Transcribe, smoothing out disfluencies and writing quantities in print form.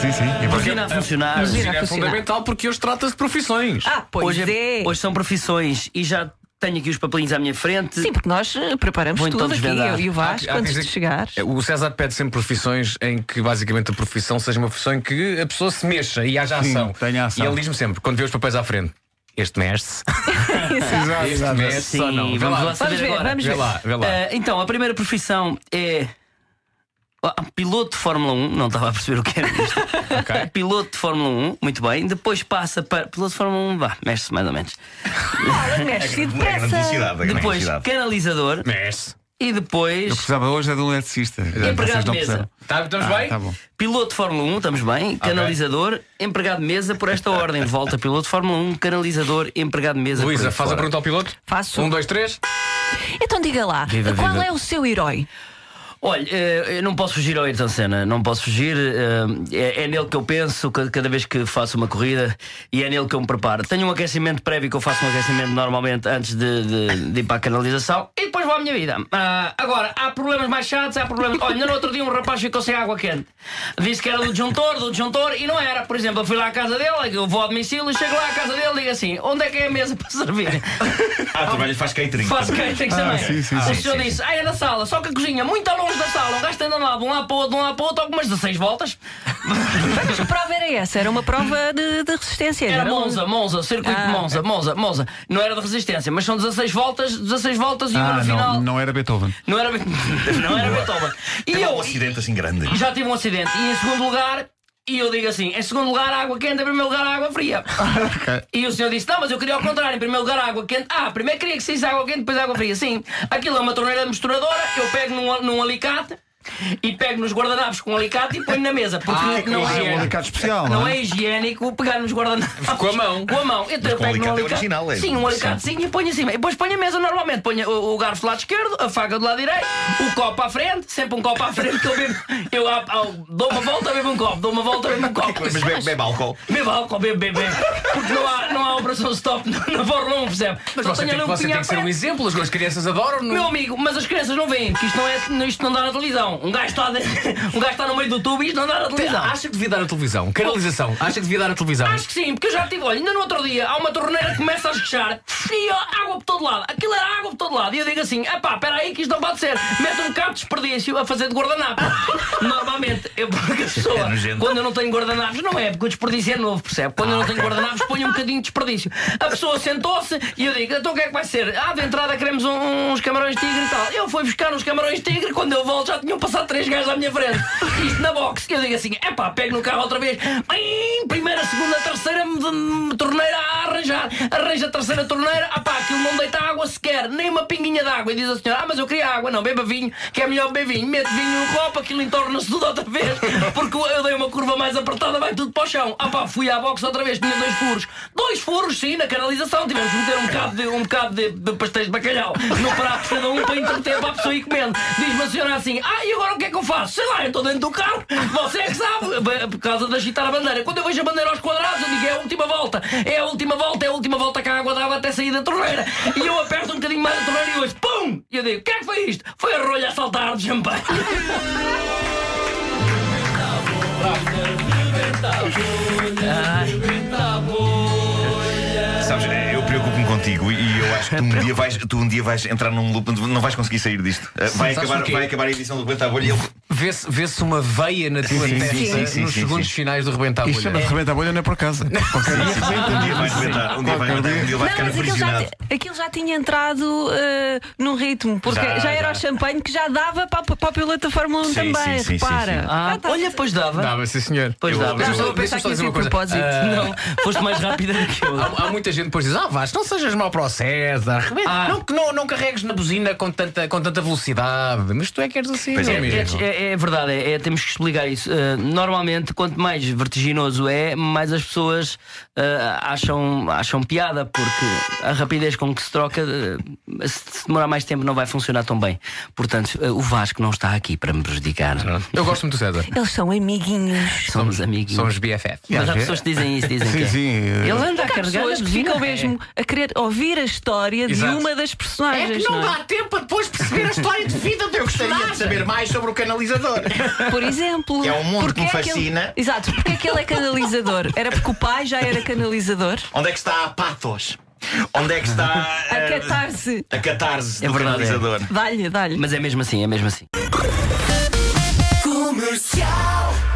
Sim. Buzina a funcionar. Buzina é fundamental porque hoje trata-se de profissões. Hoje são profissões e já tenho aqui os papelinhos à minha frente. Sim, porque nós preparamos Vou tudo então aqui, desvendar. eu e o Vasco, antes de chegar. O César pede sempre profissões em que basicamente a profissão seja uma profissão em que a pessoa se mexa e haja ação. tenha ação. E ele diz-me sempre, quando vê os papéis à frente: este mexe-se. Este mexe-se ou não? Vamos lá saber agora. Vamos ver. Vê lá. Então, a primeira profissão é piloto de Fórmula 1. Não estava a perceber o que era isto. Ok. Piloto de Fórmula 1, muito bem. Depois passa para piloto de Fórmula 1, mexe-se mais ou menos. Mexe-se A grande velocidade. Depois canalizador. Mexe-se. E depois Eu precisava hoje de um eletricista. empregado Vocês de não mesa. percebem. Estamos bem? Tá bom. Piloto de Fórmula 1, estamos bem. Canalizador, empregado de mesa por esta ordem. Volta piloto de Fórmula 1, canalizador, empregado de mesa. Luísa, por aí faz a fora. pergunta ao piloto. Faço. 1, 2, 3. Então diga lá, Viva, qual viva. é o seu herói? Olha, eu não posso fugir ao Ayrton Senna. Não posso fugir. É nele que eu penso cada vez que faço uma corrida e é nele que eu me preparo. Tenho um aquecimento prévio, que eu faço um aquecimento normalmente antes de ir para a canalização e depois vou à minha vida. Agora, há problemas mais chatos, há problemas. Olha, no outro dia um rapaz ficou sem água quente. Disse que era do disjuntor e não era. Por exemplo, eu fui lá à casa dele, eu vou ao domicílio, chego lá à casa dele e digo assim: onde é que é a mesa para servir? Trabalho, faz catering. Faço catering também. sim. O senhor disse: é na sala, só que a cozinha muito longe da sala. Um gajo anda lá de um lado para o outro, algumas 16 voltas. Mas que prova era essa? Era uma prova de resistência. Era longe. Monza, circuito de Monza. Não era de resistência, mas são 16 voltas e uma no final. Não era Beethoven. Não era Beethoven. E Teve eu um acidente assim grande. já tive um acidente. E em segundo lugar, e eu digo assim: em segundo lugar, água quente, em primeiro lugar, água fria. E o senhor disse: não, mas eu queria ao contrário, em primeiro lugar, água quente. Primeiro queria que saísse água quente, depois água fria. Sim, aquilo é uma torneira misturadora, eu pego num alicate. E pego nos guardanapos com um alicate e ponho na mesa. Porque não É um alicate especial, não não é? é higiênico pegar nos guardanapos Com a mão. Com a mão. Então eu com o pego num alicate é original, é? Sim, um alicatezinho e ponho em cima. E depois ponho a mesa normalmente. Ponho o garfo do lado esquerdo, a faca do lado direito, o copo à frente, sempre um copo à frente que eu bebo. Eu dou uma volta, bebo um copo, dou uma volta, bebo um copo. Mas bebe álcool. Bebo álcool, bebo. Porque não há operação stop na Fórmula 1, percebe? Mas Só você tenho ali tem pinho à que ser um frente. exemplo. As crianças adoram. Meu amigo, mas as crianças não veem, porque isto não dá na televisão. Um gajo está no meio do tubo e isto não dá na televisão. Acha que devia dar na televisão? Canalização. Acha que devia dar na televisão? Acho que sim, porque eu já tive, olha, ainda no outro dia há uma torneira que começa a esquechar e água por todo lado. Aquilo era água por todo lado. E eu digo assim: espera aí que isto não pode ser. Mete um bocado de desperdício a fazer de guardanapo. Normalmente, porque a pessoa, quando eu não tenho guardanapos, não é, porque o desperdício é novo, percebe? Quando eu não tenho guardanapos, ponho um bocadinho de desperdício. A pessoa sentou-se e eu digo: então o que é que vai ser? De entrada queremos uns camarões tigre e tal. Eu fui buscar uns camarões tigre, quando eu volto já tinham passado 3 gajos à minha frente. Isto na box. Eu digo assim: pego no carro outra vez. Primeira, segunda, terceira torneira a arranjar. Arranja a terceira torneira. Aquilo não deita água sequer, nem uma pinguinha de água. E diz a senhora: mas eu queria água. Não, beba vinho, que é melhor beber vinho. Mete vinho no copo, aquilo entorna-se tudo outra vez. Porque eu dei uma curva mais apertada, vai tudo para o chão. Fui à box outra vez, tinha 2 furos. 2 furos, sim, na canalização. Tivemos que meter um bocado de pastéis de bacalhau no prato cada um para entreter para a pessoa ir comendo. Diz-me a senhora assim: e agora o que é que eu faço? Sei lá, eu estou dentro do carro. Você é que sabe, por causa de agitar a bandeira. Quando eu vejo a bandeira aos quadrados, eu digo: é a última volta. É a última volta que a água dava até sair da torneira. E eu aperto um bocadinho mais a torneira e hoje, pum! E eu digo: o que é que foi isto? Foi a rolha a saltar de champanhe. Sabes, eu preocupo-me contigo e eu acho que tu um dia vais entrar num loop onde não vais conseguir sair disto. Vai acabar a edição do Rebenta a Bolha e ele... Vê-se uma veia na tua testa nos segundos finais do Rebenta a Isto Bolha. chama-se Rebenta a Bolha, não é por casa. Qualquer dia Um dia vai rebentar, um dia vai ficar aprisionado. Aquilo já tinha entrado num ritmo, porque já era o champanhe que já dava para a piloto da Fórmula 1 também. sim, Repara. Olha, pois dava. Dava, sim senhor. Pois dava. Deixa-me só dizer uma coisa. Não, foste mais rápida do que eu. Há muita gente que depois diz: Vasco, não sejas mau para o César. Não carregues na buzina com tanta velocidade. Mas tu é que queres assim. Pois não é, mesmo? é verdade, temos que explicar isso. Normalmente, quanto mais vertiginoso mais as pessoas acham piada, porque a rapidez com que se troca, se demorar mais tempo, não vai funcionar tão bem. Portanto, o Vasco não está aqui para me prejudicar. Eu gosto muito do César. Eles são amiguinhos. Somos amigos. Somos BFF. Mas há pessoas que dizem isso, dizem que Sim. ele anda a Há carregar pessoas a que buzina. ficam mesmo a querer ouvir a história de Exato. uma das personagens. tempo para depois perceber a história de vida do Eu gostaria de saber mais sobre o canalizador. canalizador. Por exemplo. É um mundo Porque que me é que ele- fascina. Exato, porque é que ele é canalizador? Era porque o pai já era canalizador? Onde é que está a pathos? Onde é que está A catarse. a catarse É do verdade, canalizador? Dá-lhe, dá-lhe. Mas é mesmo assim, é mesmo assim. Comercial.